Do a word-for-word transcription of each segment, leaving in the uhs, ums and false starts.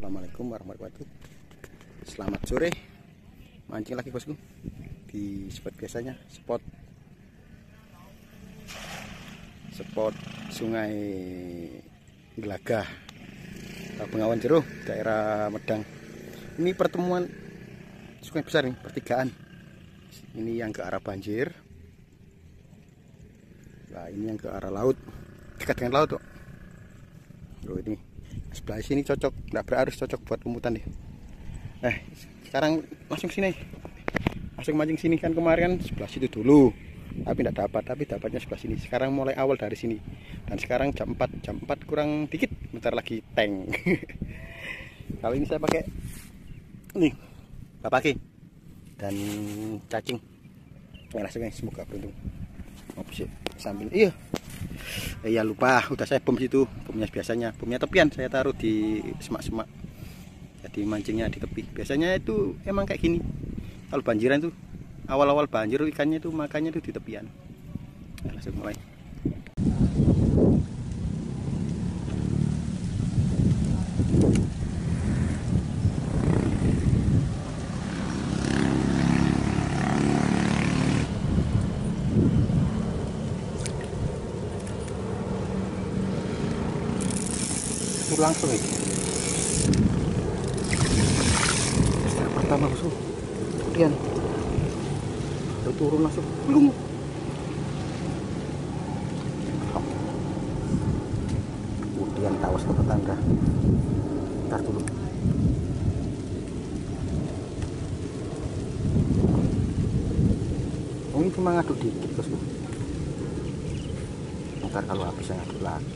Assalamualaikum warahmatullahi wabarakatuh. Selamat sore. Mancing lagi bosku di spot biasanya, spot spot Sungai Gelagah, Bengawan Jero, daerah Medang. Ini pertemuan sungai besar nih, pertigaan. Ini yang ke arah banjir. Nah, ini yang ke arah laut, dekat dengan laut kok. Loh, ini sebelah sini cocok, nggak berarus, cocok buat umputan deh. Eh, sekarang langsung sini, langsung mancing sini. Kan kemarin kan sebelah situ dulu, tapi tidak dapat, tapi dapatnya sebelah sini. Sekarang mulai awal dari sini, dan sekarang jam empat, jam empat kurang dikit, bentar lagi tank. Kali ini saya pakai nih pakai dan cacing. Ya, langsung guys, semoga beruntung. Mau bisa sambil iya. Eh, ya lupa, udah saya bom situ, bomnya biasanya, bomnya tepian saya taruh di semak-semak. Jadi mancingnya di tepi. Biasanya itu emang kayak gini. Kalau banjiran tuh, awal-awal banjir ikannya tuh makannya tuh di tepian. Nah, langsung mulai. Langsung ya. Step pertama bosku, kemudian udah turun langsung belum. Kemudian tawas ke tetangga. Ntar dulu. Oh, ini cuma ngaduk dikit bosku. Ntar kalau habis saya ngaduk lagi.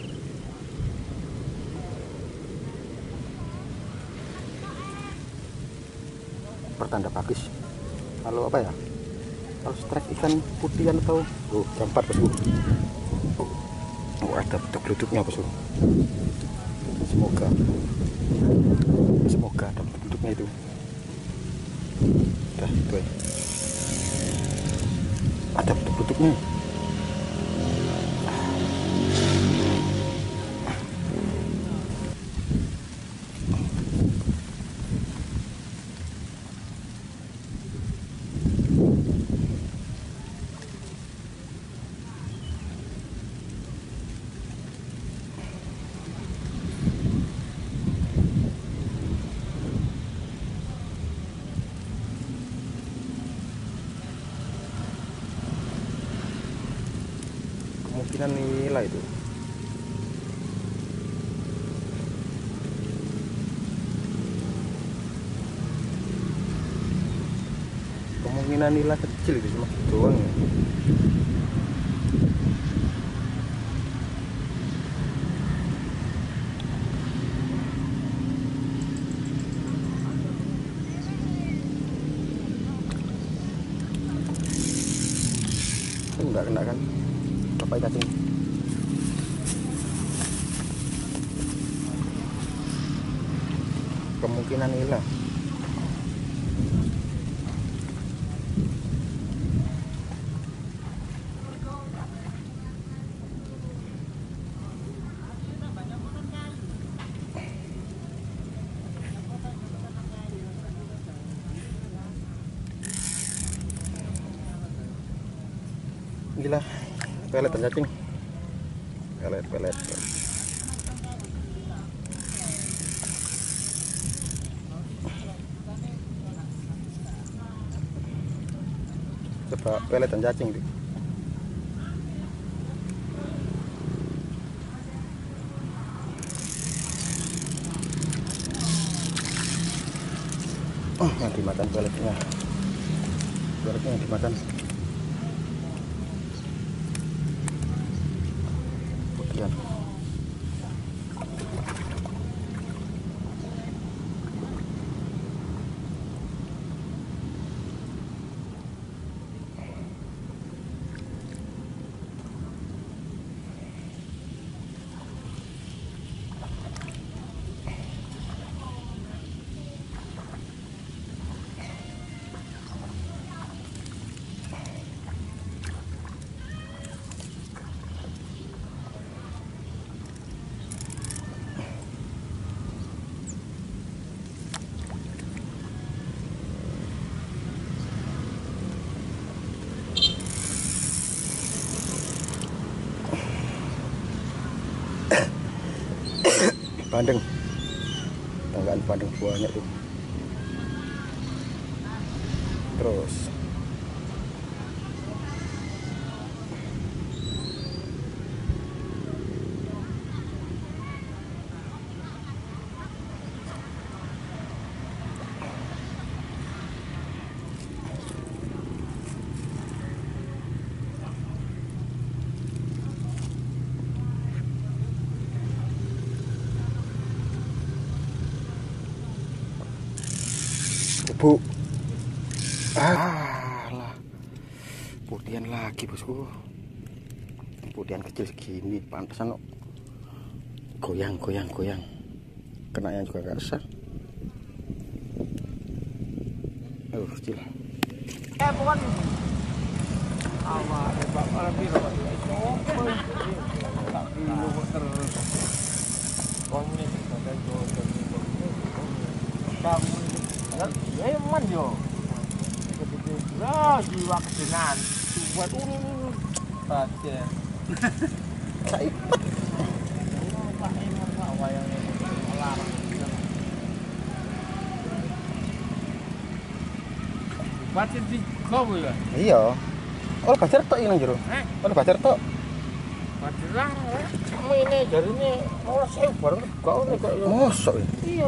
Pertanda bagus kalau apa ya, kalau strike ikan putihan atau oh, jam empat bosku. Oh, ada bentuk geluduknya bosku. Semoga semoga ada bentuknya itu. Udah itu ya. Ada bentuk-bentuknya. Kemungkinan nila itu. Kemungkinan nila kecil itu cuma doang ya. Enggak kena kan? Apa cacing? Kemungkinan hilang. Gila, pelet dan cacing. Pelet, pelet. Coba pelet dan cacing tuh. Oh, yang dimakan peletnya. Peletnya yang dimakan. Kemudian bandeng. Tanggaan bandeng banyak tuh. Terus bu, ah lah, putihan lagi bosku, putihan kecil segini, pantesan kok goyang goyang goyang, kenanya juga gak sah. Oh kecil. Eh bukan. Awak hebat orang biru. Tak biru terus. Kongnya kita jual bangun. Ya man yo. Lah jiwa kesenan. Buat ini baca. Saipet. Pak Imam Pak wayang larang. Baca di kau ya? Iya. Oh bacar tok ilang jero. Eh? Oh bacar tok. Baca larang. Kamu ini jadi ini mau saya bareng kau nih kok. Mosok ya? Iya.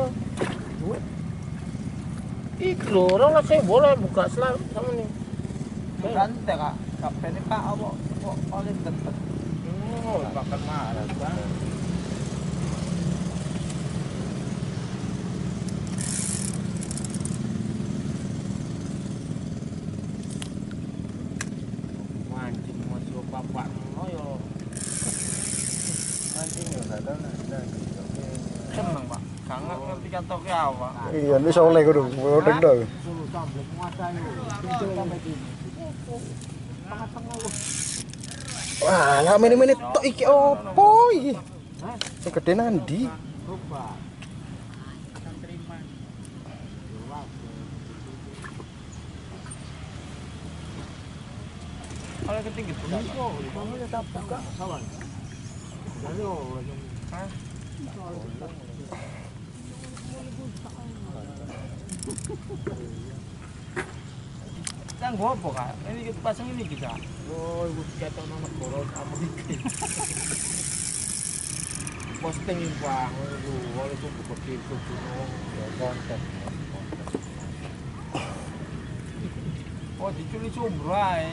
Iki lho, orang saya boleh buka selam sama nih. Ganti kak, sampai nih kak apa kok oleh tetep. Oh, makan marah bang. Mancing masuk bapak moyo. Mancing yo dadan ada. Seneng pak. Kangen ngerti katoke apa? Iya, ini soleh kudu, modeng to. Suruh sampai menguasai. Itu sampai di. Tengah-tengah wah. Wah, lah mene-mene tok iki opo iki? Hah? Sing gede nandi? Rubah. Kalau ketinggi tuh. Itu, kamu tetap buka kawan. Lalu, hah? Kan gua apa kak? Ini kita pasang ini kita. Oh, ibu kata nama koron apa dikit. Posting bang, itu, walaupun seperti itu gunung, ya konten. Oh, diculi sumbrai.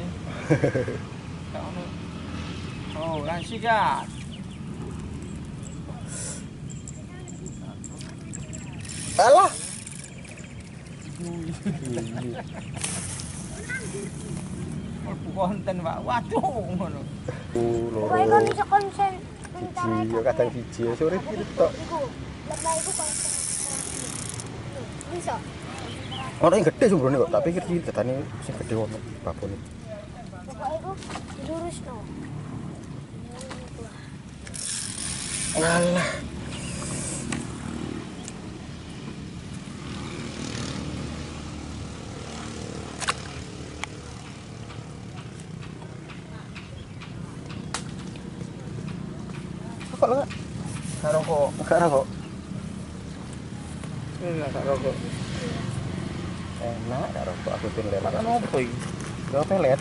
Oh, langsung kan. Alah. Konten Pak. Waduh ngono. Loro. Kowe kok iso konsen Siji yo kadang siji sore iki tok. iku. Lemah iku konsen. Bisa. Ono sing gede sumbrone kok, tak pikir iki dadane sing gede ono babone. Pokoknya iku dilurusno. Alah. Kok lah? Karo kok. Enggak ra kok. Ini enggak karo kok. Enak gak rokok aku pin lelet. Makan opo iki? Gak pelet.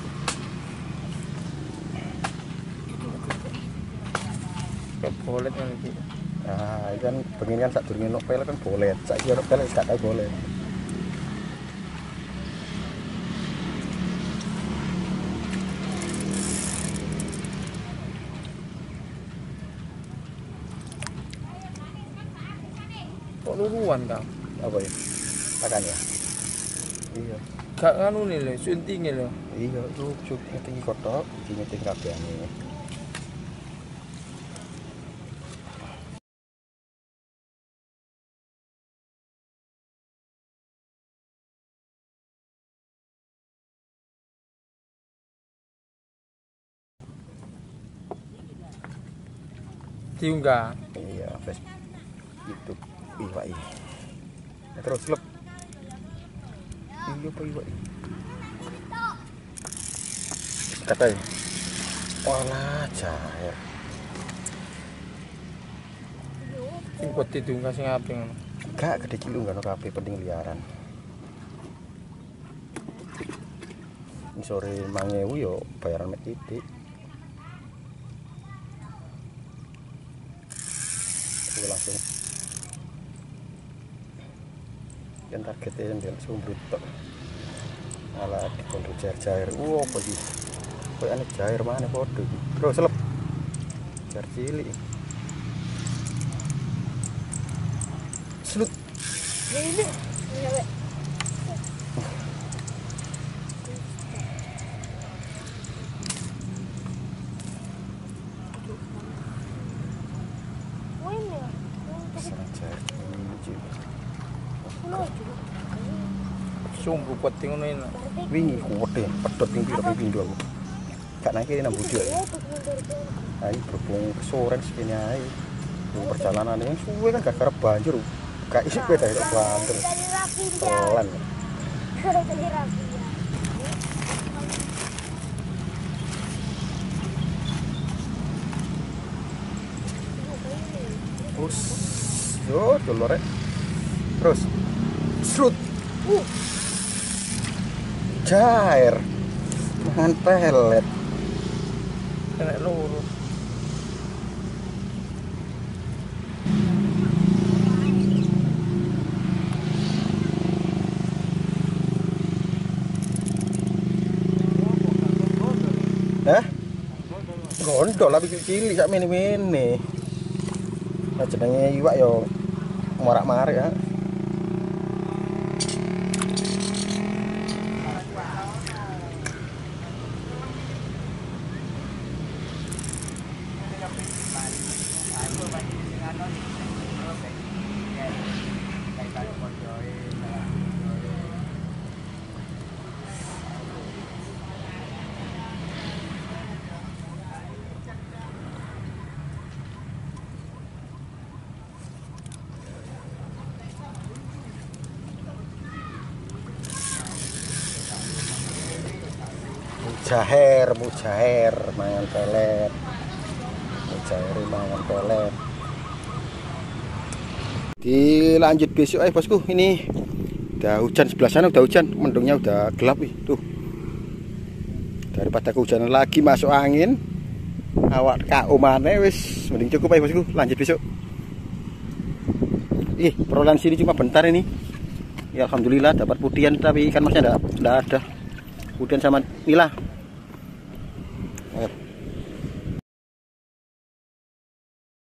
Kok bolet kan iki. Nah, ini kan pengen kan sak durunge nok pelet kan bolet. Saiki ono pelet gak tau bolet. Kok luruan kak? Apa ya? Makan ya? Iya. Gak nganu nih lho, suntinge lho. Iya, itu cukup ngeting kotok, iki ngeting kabehane. Diunggah. Iya, Facebook, YouTube, iwak ini. Ya, terus lep. Iya apa iwak ini? Katanya. Walah, cair. Sing putih itu kasih ngapain? Gak gede cilu nggak no kafe penting liaran. Ini sore mangewu yo bayaran mek titik. Aku langsung. Yang targetnya yang dia sumber tok. Alah dikontol cair-cair. Wow, apa sih? Kayak aneh cair mana podo. Bro, selep. Cair cilik. Slut. Ini nyawek. Sumbu putih ngono ini. Wingi kuwede pedhot ping piro ping pindho aku. Gak nang kene nang budi ae. Ayo berhubung kesoren sekene ae. Perjalanan ini suwe kan gak karep banjir. Gak isik kowe dari banter. Pelan. Dari rapi ya. Us. Yo, dolore. Terus. Srut. Uh. Cair. Makan pelet. Kena loro. Hah? Gondol lah bikin cilik sak mene-mene. Nah jenenge iwak yo marak-marik ya. Mujaher, mujaher, mangan pelet. Mujaher mangan pelet. Dilanjut besok eh bosku, ini udah hujan sebelah sana, udah hujan, mendungnya udah gelap nih, tuh. Daripada kehujanan lagi masuk angin, awak K O maneh wis mending cukup eh bosku, lanjut besok. Ih, perolehan sini cuma bentar ini. Ya alhamdulillah dapat pudian tapi ikan masnya enggak enggak ada. Pudian sama nila. Eh.